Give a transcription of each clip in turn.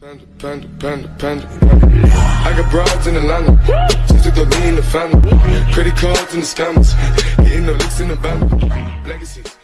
I got broads in Atlanta, just took the lean in the family, credit cards and the scammers, hitting the licks in the band, legacies.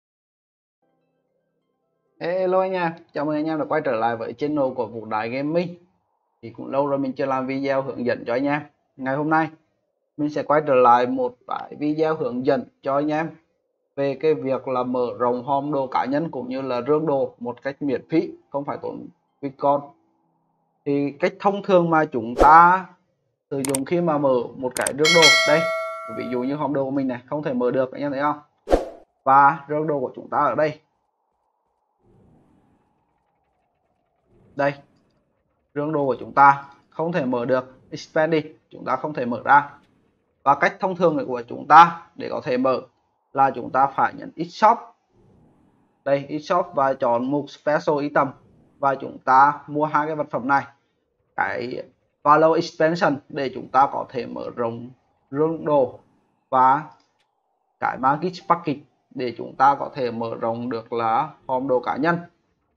Hello anh em, chào mừng anh em đã quay trở lại với channel của Vũ Đại Gaming. Thì cũng lâu rồi mình chưa làm video hướng dẫn cho anh em. Ngày hôm nay mình sẽ quay trở lại một cái video hướng dẫn cho anh em về cái việc là mở rộng hòm đồ cá nhân cũng như là rương đồ một cách miễn phí, không phải tốn Bitcoin. Thì cách thông thường mà chúng ta sử dụng khi mà mở một cái rương đồ đây, ví dụ như hòm đồ của mình này không thể mở được, anh em thấy không? Và rương đồ của chúng ta ở đây. Đây, rương đồ của chúng ta không thể mở được, expand đi, chúng ta không thể mở ra. Và cách thông thường của chúng ta để có thể mở là chúng ta phải nhấn X-Shop. Đây, X-Shop và chọn mục Special Item và chúng ta mua hai cái vật phẩm này, cái Value Expansion để chúng ta có thể mở rộng rương đồ, và cái Magic Package để chúng ta có thể mở rộng được là hòm đồ cá nhân.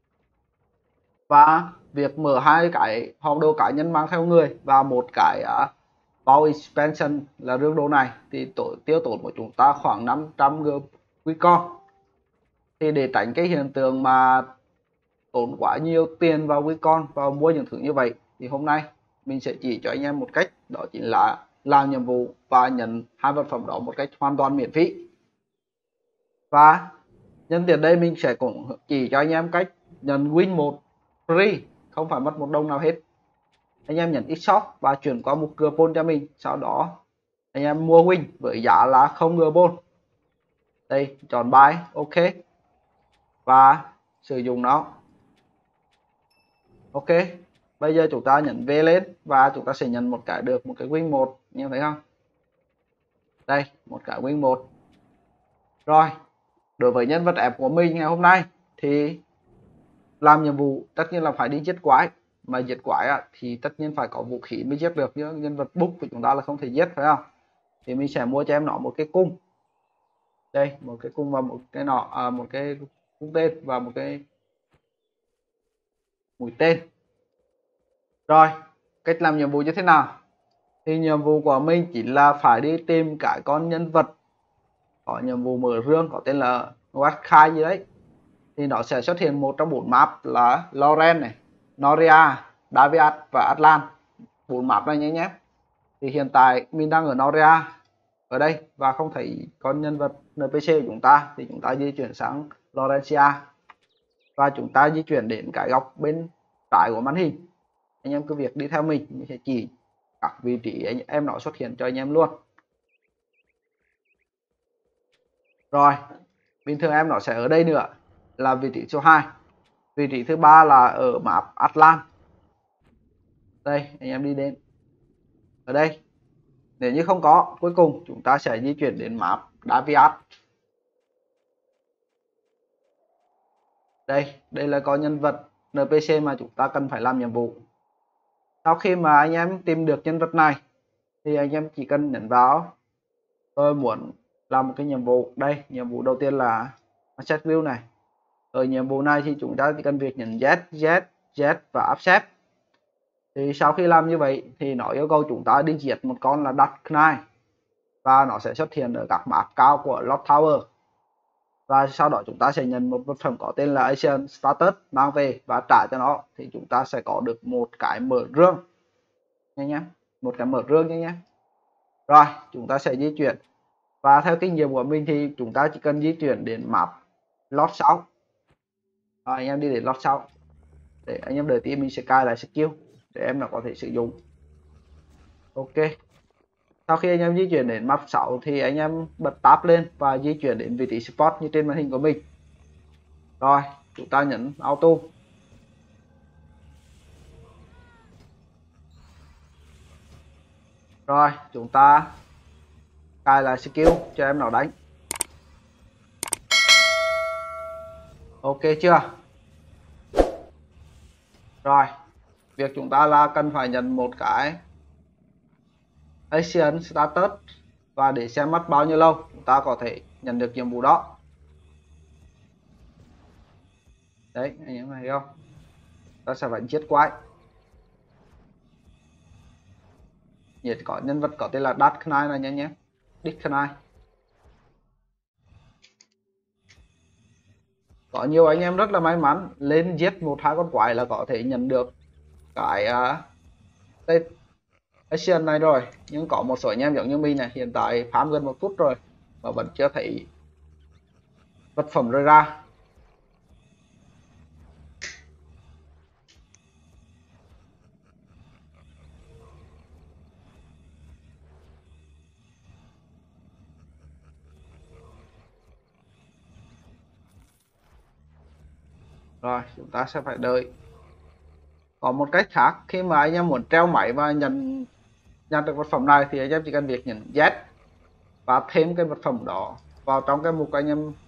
Và việc mở hai cái hòm đồ cá nhân mang theo người và một cái Value Expansion là rương đồ này thì tiêu tốn của chúng ta khoảng 500 Bitcoin. Thì để tránh cái hiện tượng mà tốn quá nhiều tiền vào Bitcoin và mua những thứ như vậy, thì hôm nay mình sẽ chỉ cho anh em một cách, đó chính là làm nhiệm vụ và nhận hai vật phẩm đó một cách hoàn toàn miễn phí. Và nhân tiện đây mình sẽ cũng chỉ cho anh em cách nhận win 1 free, không phải mất một đồng nào hết. Anh em nhấn X-Shop và chuyển qua mục Groupon cho mình, sau đó anh em mua win với giá là 0 Groupon. Đây, chọn buy, ok và sử dụng nó. Ok, bây giờ chúng ta nhấn V lên và chúng ta sẽ nhận một cái, được một cái win 1, anh em thấy không? Đây, một cái win 1. Rồi, đối với nhân vật ép của mình ngày hôm nay thì làm nhiệm vụ tất nhiên là phải đi giết quái, mà giết quái thì tất nhiên phải có vũ khí mới giết được, chứ nhân vật book của chúng ta là không thể giết, phải không? Thì mình sẽ mua cho em nó một cái cung. Đây, một cái cung và một cái nọ, một cái cung tên và một cái mũi tên. Rồi, cách làm nhiệm vụ như thế nào? Thì nhiệm vụ của mình chỉ là phải đi tìm cái con nhân vật có nhiệm vụ mở rương có tên là Watkai gì đấy. Thì nó sẽ xuất hiện một trong 4 map là Loren này, Noria, Daviat và Atlan. 4 map này nhé. Thì hiện tại mình đang ở Noria ở đây và không thấy con nhân vật NPC của chúng ta, thì chúng ta di chuyển sang Lorencia và chúng ta di chuyển đến cái góc bên trái của màn hình. Anh em cứ việc đi theo mình sẽ chỉ các vị trí anh em nó xuất hiện cho anh em luôn. Rồi, bình thường em nó sẽ ở đây nữa là vị trí số 2. Vị trí thứ 3 là ở map Atlan. Đây, anh em đi đến ở đây. Nếu như không có, cuối cùng chúng ta sẽ di chuyển đến map Daviat. Đây là con nhân vật NPC mà chúng ta cần phải làm nhiệm vụ. Sau khi mà anh em tìm được nhân vật này thì anh em chỉ cần nhấn vào tôi muốn làm một cái nhiệm vụ. Đây, nhiệm vụ đầu tiên là Asset View này. Ở nhiệm vụ này thì chúng ta chỉ cần việc nhấn Z và Accept. Thì sau khi làm như vậy thì nó yêu cầu chúng ta đi giết một con là Dark Knight và nó sẽ xuất hiện ở các map cao của Lost Tower. Và sau đó chúng ta sẽ nhận một vật phẩm có tên là Asian Status mang về và trả cho nó, thì chúng ta sẽ có được một cái mở rương nhé, một cái mở rương nhé. Rồi, chúng ta sẽ di chuyển và theo kinh nghiệm của mình thì chúng ta chỉ cần di chuyển đến map Lot 6. Anh em đi đến Lot 6 để anh em đợi tí mình sẽ cài lại skill để em nó có thể sử dụng. Ok, sau khi anh em di chuyển đến map 6 thì anh em bật tab lên và di chuyển đến vị trí spot như trên màn hình của mình. Rồi, chúng ta nhấn auto. Rồi, chúng ta cài lại skill cho em nó đánh. Ok chưa? Rồi, việc chúng ta là cần phải nhận một cái Asian Status và để xem mất bao nhiêu lâu chúng ta có thể nhận được nhiệm vụ đó. Đấy, anh em thấy không? ta sẽ phải giết quái. Nhiệt có nhân vật có tên là Dark Knight này nhé. Dark Knight. Có nhiều anh em rất là may mắn lên giết 1-2 con quái là có thể nhận được cái Asian này rồi. Nhưng có một số anh em giống như mình này, hiện tại farm gần 1 phút rồi mà vẫn chưa thấy vật phẩm rơi ra. Rồi chúng ta sẽ phải đợi. Có một cách khác, khi mà anh em muốn treo máy và nhận được vật phẩm này thì anh em chỉ cần việc nhấn Z và thêm cái vật phẩm đó vào trong cái mục anh em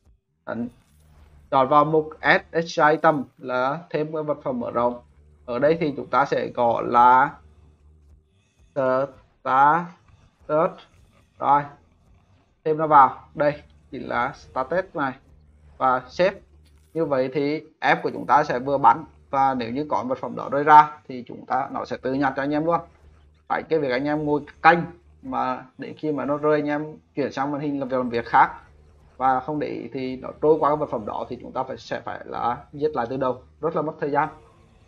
chọn vào mục Add Extra Item là thêm cái vật phẩm mở rộng. Ở đây thì chúng ta sẽ gọi là Status. Rồi thêm nó vào, đây chỉ là Status này và Save. Như vậy thì app của chúng ta sẽ vừa bắn, và nếu như có vật phẩm đó rơi ra thì nó sẽ tự nhặt cho anh em luôn. Phải cái việc anh em ngồi canh mà đến khi mà nó rơi anh em chuyển sang màn hình làm việc khác và không để ý thì nó trôi qua cái vật phẩm đó thì chúng ta sẽ phải là giết lại từ đầu, rất là mất thời gian.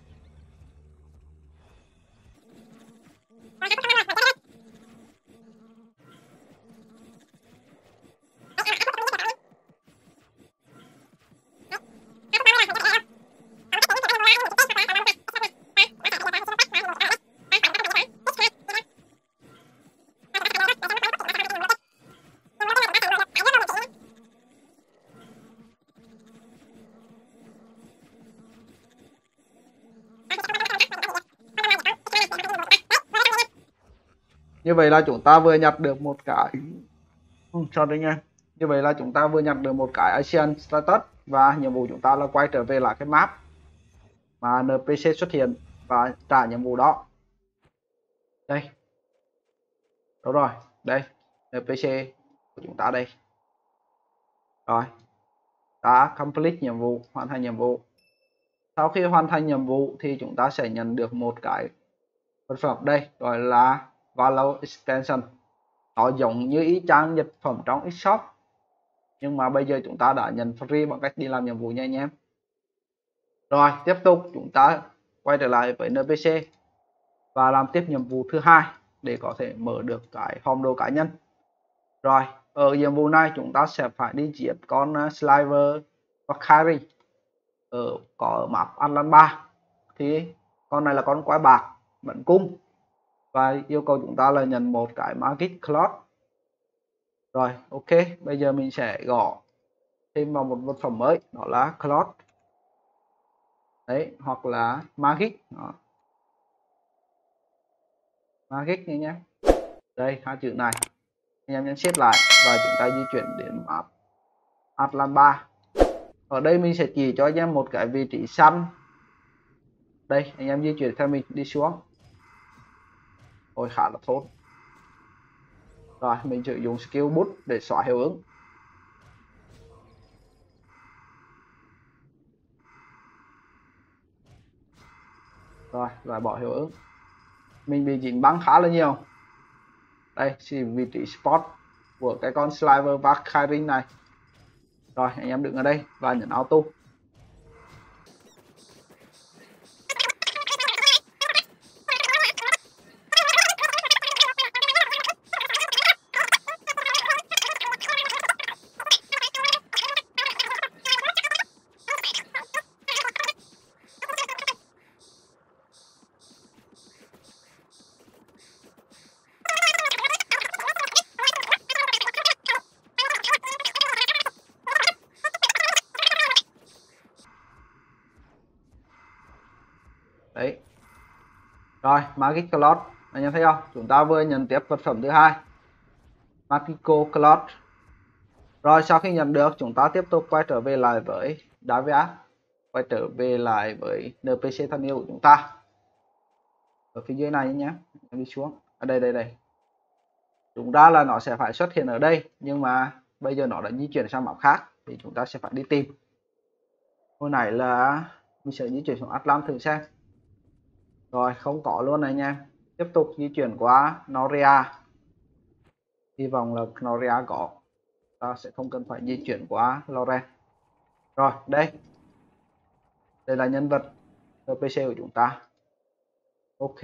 Như vậy là chúng ta vừa nhặt được một cái sorry nha. Như vậy là chúng ta vừa nhặt được một cái Asian Status và nhiệm vụ chúng ta là quay trở về lại cái map mà NPC xuất hiện và trả nhiệm vụ đó. Đây. Đúng rồi, đây NPC của chúng ta đây. Rồi. Đã complete nhiệm vụ, hoàn thành nhiệm vụ. Sau khi hoàn thành nhiệm vụ thì chúng ta sẽ nhận được một cái vật phẩm đây gọi là Valor Expansion. Nó giống như ý chang nhật phẩm trong eShop, nhưng mà bây giờ chúng ta đã nhận free bằng cách đi làm nhiệm vụ nha anh em. Rồi tiếp tục chúng ta quay trở lại với NPC và làm tiếp nhiệm vụ thứ hai để có thể mở được cái hòm đồ cá nhân. Rồi ở nhiệm vụ này chúng ta sẽ phải đi giết con Sliver Valkyrie có map Atlan 3. Thì con này là con quái bạc bắn cung và yêu cầu chúng ta là nhận một cái Magic Cloth. Rồi ok, bây giờ mình sẽ gõ thêm vào một vật phẩm mới, đó là Cloth đấy, hoặc là Magic đó. Magic này nhé, đây hai chữ này anh em nhấn shift lại và chúng ta di chuyển đến map Atlan 3. Ở đây mình sẽ chỉ cho anh em một cái vị trí săn. Đây anh em di chuyển theo mình đi xuống. Ôi khá là tốt. Rồi mình sử dụng skill boost để xóa hiệu ứng. Rồi loại bỏ hiệu ứng. Mình bị dính băng khá là nhiều. Đây chỉ vị trí spot của cái con Sliver Valkyrie này. Rồi anh em đứng ở đây và nhấn auto. Đấy. Rồi Magic Cloth anh em thấy không, chúng ta vừa nhận tiếp vật phẩm thứ hai Magical Cloth. Rồi sau khi nhận được chúng ta tiếp tục quay trở về lại với Davia, quay trở về lại với NPC thân yêu của chúng ta ở phía dưới này nhé. Em đi xuống ở đây. Chúng ta là nó sẽ phải xuất hiện ở đây, nhưng mà bây giờ nó đã di chuyển sang map khác thì chúng ta sẽ phải đi tìm. Hồi nãy là Mình sẽ di chuyển xuống Atlant thử xem. Rồi không có luôn này nha. Tiếp tục di chuyển qua Noria. Hy vọng là Noria có, ta sẽ không cần phải di chuyển qua Lorraine. Rồi đây là nhân vật NPC của chúng ta. Ok,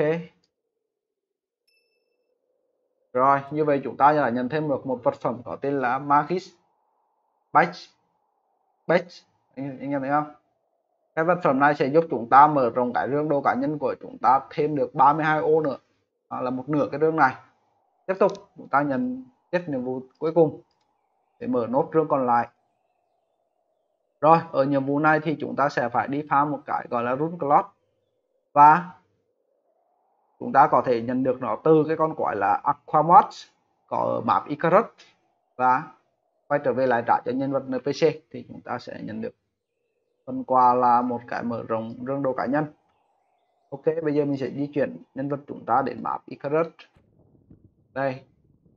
rồi như vậy chúng ta đã nhận thêm được một vật phẩm có tên là Magis Badge. Anh em thấy không? Cái vật phẩm này sẽ giúp chúng ta mở rộng cái rương đồ cá nhân của chúng ta thêm được 32 ô nữa. Đó là một nửa cái rương này. Tiếp tục chúng ta nhận tiếp nhiệm vụ cuối cùng để mở nốt rương còn lại. Rồi ở nhiệm vụ này thì chúng ta sẽ phải đi farm một cái gọi là Rune Cloth, và chúng ta có thể nhận được nó từ cái con quái là Aquamot có ở map Icarus, và quay trở về lại trả cho nhân vật NPC thì chúng ta sẽ nhận được phần quà là một cái mở rộng rương đồ cá nhân. Ok, bây giờ mình sẽ di chuyển nhân vật chúng ta đến map Icarus. Đây.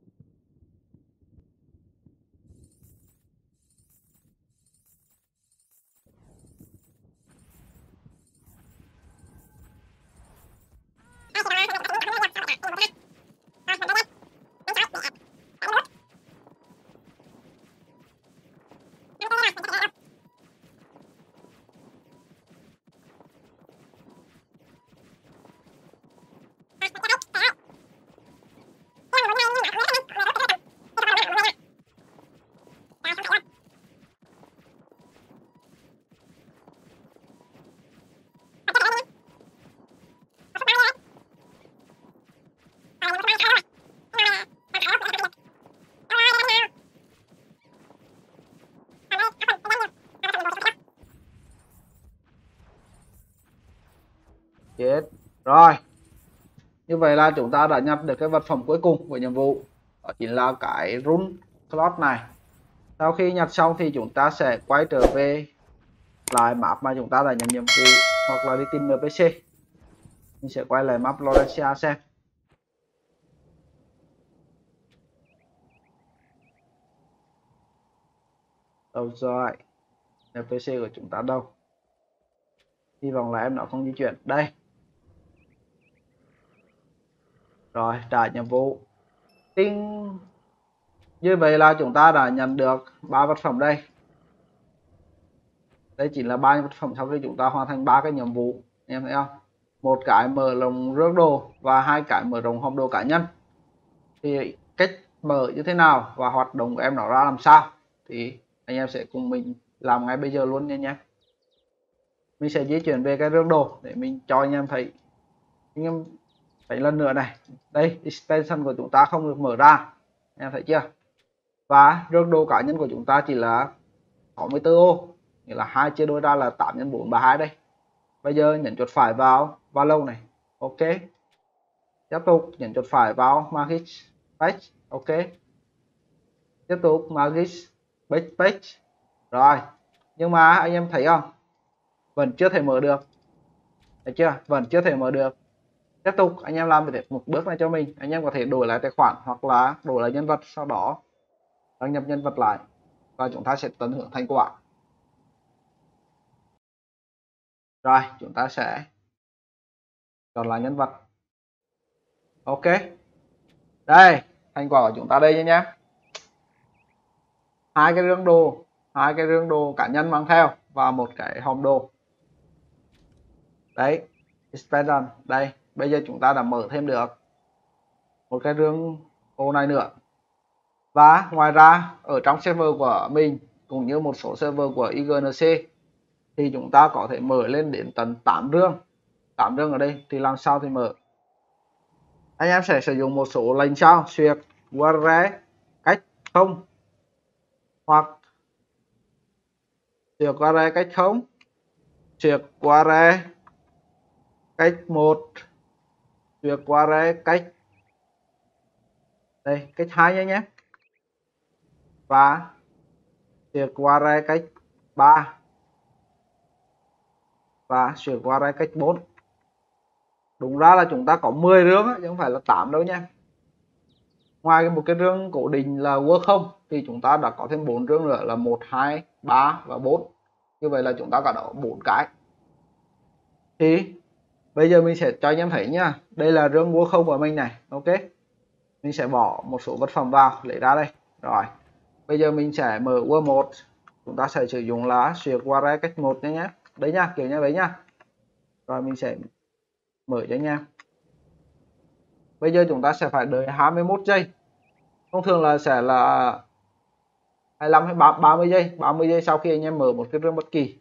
Chết. Rồi. Như vậy là chúng ta đã nhặt được cái vật phẩm cuối cùng của nhiệm vụ. Đó chính là cái Rune Cloth này. Sau khi nhặt xong thì chúng ta sẽ quay trở về lại map mà chúng ta đã nhận nhiệm vụ, hoặc là đi tìm NPC. Mình sẽ quay lại map Florencia xem. Đâu rồi? NPC của chúng ta đâu? Hy vọng là em nó không di chuyển. Đây. Rồi, trả nhiệm vụ. Tinh. Như vậy là chúng ta đã nhận được 3 vật phẩm đây. Đây chỉ là 3 vật phẩm sau khi chúng ta hoàn thành 3 cái nhiệm vụ. Em thấy không? Một cái mở rộng rương đồ và 2 cái mở rộng hòm đồ cá nhân. Thì cách mở như thế nào và hoạt động của em nó ra làm sao thì anh em sẽ cùng mình làm ngay bây giờ luôn nha nhé. Mình sẽ di chuyển về cái rương đồ để mình cho anh em thấy. Anh em thấy lần nữa này. Đây, expansion của chúng ta không được mở ra. Anh em thấy chưa? Và rương đồ cá nhân của chúng ta chỉ là 64 ô, nghĩa là 2 chia đôi ra là 8 x 4 32 đây. Bây giờ nhấn chuột phải vào lâu này. Ok. Tiếp tục nhấn chuột phải vào Magis Page. Ok. Tiếp tục Magis Page. Rồi. Nhưng mà anh em thấy không? Vẫn chưa thể mở được. Thấy chưa? Vẫn chưa thể mở được. Tiếp tục anh em làm một bước này cho mình. Anh em có thể đổi lại tài khoản hoặc là đổi lại nhân vật, sau đó đăng nhập nhân vật lại và chúng ta sẽ tận hưởng thành quả. Rồi chúng ta sẽ chọn lại nhân vật. Ok, đây thành quả của chúng ta đây nha nhé. Hai cái rương đồ cá nhân mang theo và một cái hòm đồ. Đấy, expansion đây. Bây giờ chúng ta đã mở thêm được một cái rương ô này nữa. Và ngoài ra ở trong server của mình cũng như một số server của IGNC thì chúng ta có thể mở lên đến tận 8 rương. 8 rương ở đây thì làm sao thì mở. Anh em sẽ sử dụng một số lệnh sau: xuyệt, URL, cách không, hoặc xuyệt URL cách không, xuyệt URL cách 1, xuyệt URL cách đây cách 2 nhé, và xuyệt URL cách 3 và xuyệt URL cách 4. Đúng ra là chúng ta có 10 rương chứ không phải là 8 đâu nha. Ngoài một cái rương cố định là World không thì chúng ta đã có thêm 4 rương nữa là 1, 2, 3 và 4. Như vậy là chúng ta có đó 4 cái. Thì bây giờ mình sẽ cho anh em thấy nhá, đây là rương mua không của mình này. Ok, mình sẽ bỏ một số vật phẩm vào, lấy ra đây. Rồi bây giờ mình sẽ mở Word1, chúng ta sẽ sử dụng là xuyệt qua cách 1 nhé. Đấy nhá, kiểu như vậy nhá. Rồi mình sẽ mở cho anh em. Bây giờ chúng ta sẽ phải đợi 21 giây. Thông thường là sẽ là 25 hay 30 giây, 30 giây sau khi anh em mở một cái rương bất kỳ.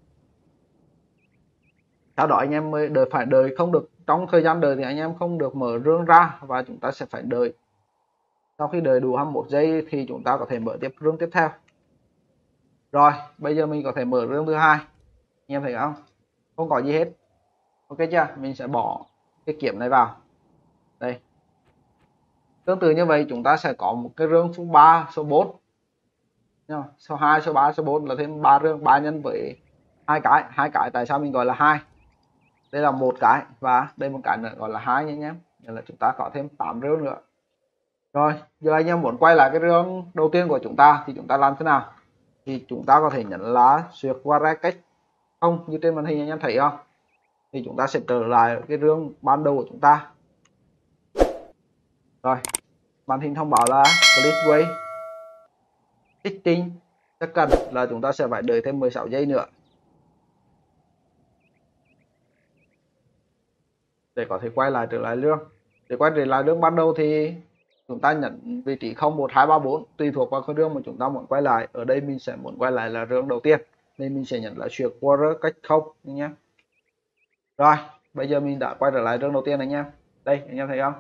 Sau đó anh em mới phải đợi, không được trong thời gian đợi thì anh em không được mở rương ra, và chúng ta sẽ phải đợi. Sau khi đợi đủ 21 giây thì chúng ta có thể mở tiếp rương tiếp theo. Rồi bây giờ mình có thể mở rương thứ hai. Anh em thấy không, không có gì hết. Ok chưa, mình sẽ bỏ cái kiếm này vào đây. Tương tự như vậy chúng ta sẽ có một cái rương số 3, số 4, số 2, số 3, số 4 là thêm 3 rương, 3 nhân với hai cái. Tại sao mình gọi là 2? Đây là một cái và đây một cái nữa gọi là 2 nhé. Nên là chúng ta có thêm 8 rương nữa. Rồi giờ anh em muốn quay lại cái rương đầu tiên của chúng ta thì chúng ta làm thế nào? Thì chúng ta có thể nhấn là xuyệt qua cách không như trên màn hình anh em thấy không? Thì chúng ta sẽ trở lại cái rương ban đầu của chúng ta. Rồi màn hình thông báo là Please wait 16 seconds, là chúng ta sẽ phải đợi thêm 16 giây nữa để có thể quay lại trở lại rương. Để quay trở lại rương ban đầu thì chúng ta nhấn vị trí 0, 1, 2, 3, 4 tùy thuộc vào cái rương mà chúng ta muốn quay lại. Ở đây mình sẽ muốn quay lại là rương đầu tiên nên mình sẽ nhấn là xuyệt qua cách 0 nhé. Rồi bây giờ mình đã quay trở lại rương đầu tiên anh em. Đây anh em thấy không,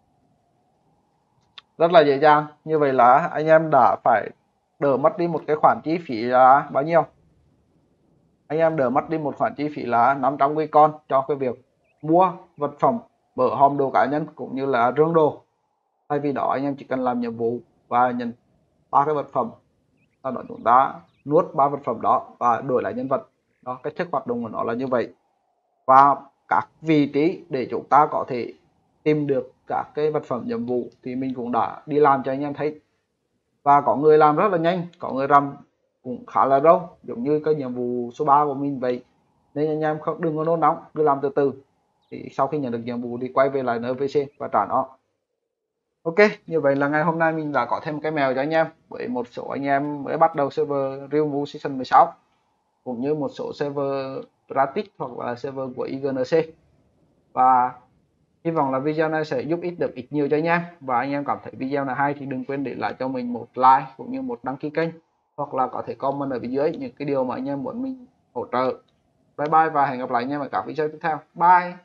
rất là dễ dàng. Như vậy là anh em đã phải đỡ mất đi một cái khoản chi phí là bao nhiêu? Anh em đỡ mất đi một khoản chi phí là 500 Wecon cho cái việc mua vật phẩm, mở hòm đồ cá nhân cũng như là rương đồ. Thay vì đó anh em chỉ cần làm nhiệm vụ và nhận 3 cái vật phẩm, sau đó chúng ta nuốt 3 vật phẩm đó và đổi lại nhân vật. Đó, cách thức hoạt động của nó là như vậy. Và các vị trí để chúng ta có thể tìm được các cái vật phẩm nhiệm vụ thì mình cũng đã đi làm cho anh em thấy. Và có người làm rất là nhanh, có người làm cũng khá là lâu, giống như cái nhiệm vụ số 3 của mình vậy. Nên anh em không đừng có nôn nóng, cứ làm từ từ. Thì sau khi nhận được nhiệm vụ thì quay về lại NPC và trả nó. Ok, như vậy là ngày hôm nay mình đã có thêm cái mèo cho anh em với một số anh em mới bắt đầu server Realm Season 16 cũng như một số server Pratic hoặc là server của IGNC. Và hy vọng là video này sẽ giúp ích được ít nhiều cho anh em. Và anh em cảm thấy video này hay thì đừng quên để lại cho mình một like cũng như một đăng ký kênh, hoặc là có thể comment ở bên dưới những cái điều mà anh em muốn mình hỗ trợ. Bye bye và hẹn gặp lại anh em ở các video tiếp theo. Bye.